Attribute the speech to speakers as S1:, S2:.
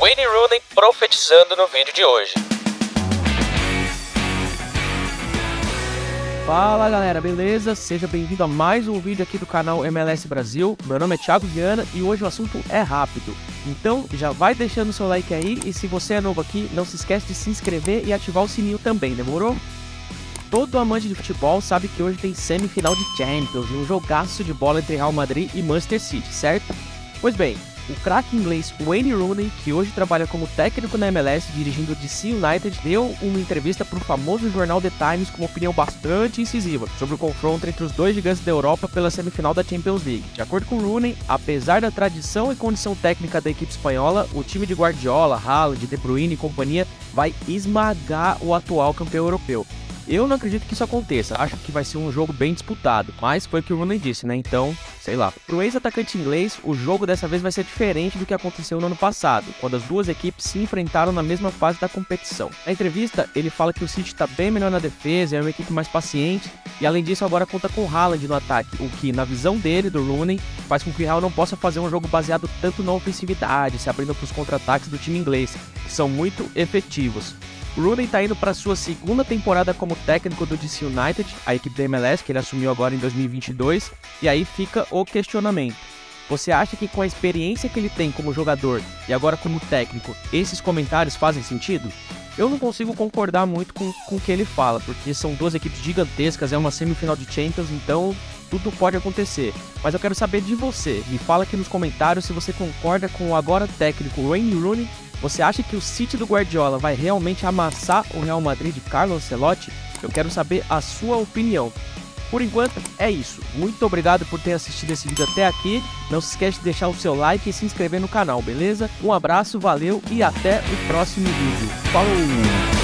S1: Wayne Rooney profetizando no vídeo de hoje.
S2: Fala galera, beleza? Seja bem-vindo a mais um vídeo aqui do canal MLS Brasil. Meu nome é Thiago Viana e hoje o assunto é rápido. Então já vai deixando o seu like aí e se você é novo aqui, não se esquece de se inscrever e ativar o sininho também, demorou? Todo amante de futebol sabe que hoje tem semifinal de Champions e um jogaço de bola entre Real Madrid e Manchester City, certo? Pois bem, o craque inglês Wayne Rooney, que hoje trabalha como técnico na MLS dirigindo o DC United, deu uma entrevista para o famoso jornal The Times com uma opinião bastante incisiva sobre o confronto entre os dois gigantes da Europa pela semifinal da Champions League. De acordo com Rooney, apesar da tradição e condição técnica da equipe espanhola, o time de Guardiola, Haaland, De Bruyne e companhia vai esmagar o atual campeão europeu. Eu não acredito que isso aconteça, acho que vai ser um jogo bem disputado, mas foi o que o Rooney disse, né, então, sei lá. Pro ex-atacante inglês, o jogo dessa vez vai ser diferente do que aconteceu no ano passado, quando as duas equipes se enfrentaram na mesma fase da competição. Na entrevista, ele fala que o City está bem melhor na defesa, é uma equipe mais paciente, e além disso agora conta com o Haaland no ataque, o que, na visão dele, do Rooney, faz com que o Real não possa fazer um jogo baseado tanto na ofensividade, se abrindo para os contra-ataques do time inglês, que são muito efetivos. O Rooney está indo para sua segunda temporada como técnico do DC United, a equipe da MLS, que ele assumiu agora em 2022, e aí fica o questionamento. Você acha que com a experiência que ele tem como jogador e agora como técnico, esses comentários fazem sentido? Eu não consigo concordar muito com o que ele fala, porque são duas equipes gigantescas, é uma semifinal de Champions, então tudo pode acontecer. Mas eu quero saber de você, me fala aqui nos comentários se você concorda com o agora técnico Wayne Rooney. Você acha que o City do Guardiola vai realmente amassar o Real Madrid de Carlo Ancelotti? Eu quero saber a sua opinião. Por enquanto, é isso. Muito obrigado por ter assistido esse vídeo até aqui. Não se esquece de deixar o seu like e se inscrever no canal, beleza? Um abraço, valeu e até o próximo vídeo. Falou!